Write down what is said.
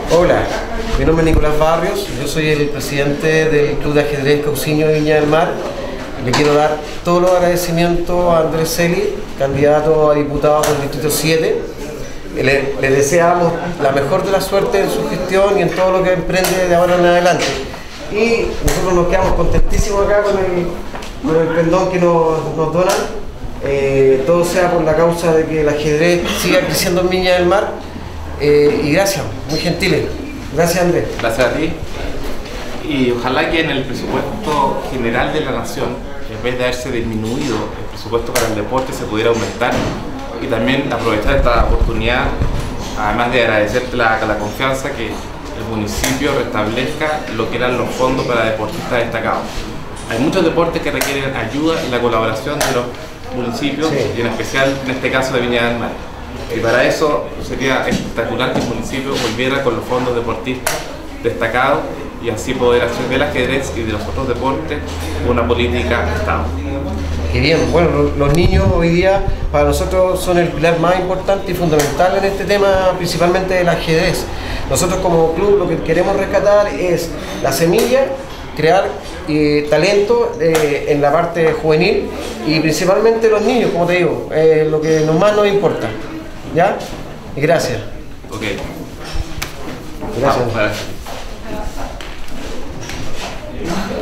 Hola, mi nombre es Nicolás Barrios, yo soy el presidente del Club de Ajedrez Cauciño de Viña del Mar. Le quiero dar todos los agradecimientos a Andrés Celi, candidato a diputado por el Distrito 7. Le deseamos la mejor de la suerte en su gestión y en todo lo que emprende de ahora en adelante. Y nosotros nos quedamos contentísimos acá con el pendón que nos donan. Todo sea por la causa de que el ajedrez siga creciendo en Viña del Mar. Y gracias, muy gentiles. Gracias, Andrés. Gracias a ti. Y ojalá que en el presupuesto general de la nación, en vez de haberse disminuido el presupuesto para el deporte, se pudiera aumentar. Y también aprovechar esta oportunidad, además de agradecerte la confianza, que el municipio restablezca lo que eran los fondos para deportistas destacados. Hay muchos deportes que requieren ayuda y la colaboración de los municipios, sí, y en especial en este caso de Viña del Mar. Y para eso sería espectacular que el municipio volviera con los fondos deportistas destacados y así poder hacer del ajedrez y de los otros deportes una política de Estado. Qué bien, bueno, los niños hoy día para nosotros son el pilar más importante y fundamental en este tema, principalmente del ajedrez. Nosotros como club lo que queremos rescatar es la semilla, crear talento en la parte juvenil y principalmente los niños, como te digo, lo que más nos importa. ¿Ya? Y gracias. Ok. Gracias. Vamos,